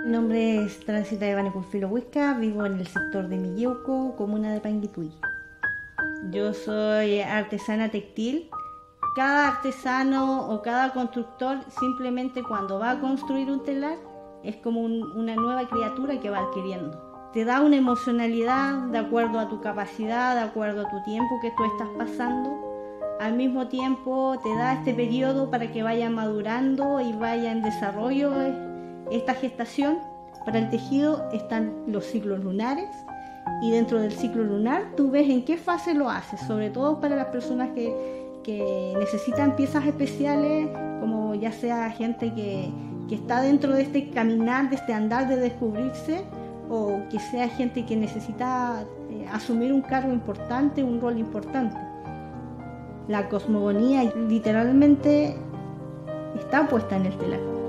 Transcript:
Mi nombre es Tránsita Ivane Pulfilo Huisca, vivo en el sector de Milleuco, comuna de Panguipulli. Yo soy artesana textil. Cada artesano o cada constructor simplemente cuando va a construir un telar es como una nueva criatura que va adquiriendo. Te da una emocionalidad de acuerdo a tu capacidad, de acuerdo a tu tiempo que tú estás pasando. Al mismo tiempo te da este periodo para que vaya madurando y vaya en desarrollo esta gestación. Para el tejido están los ciclos lunares y dentro del ciclo lunar tú ves en qué fase lo haces, sobre todo para las personas que necesitan piezas especiales, como ya sea gente que está dentro de este caminar, de este andar de descubrirse, o que sea gente que necesita asumir un cargo importante, un rol importante. La cosmogonía literalmente está puesta en el telar.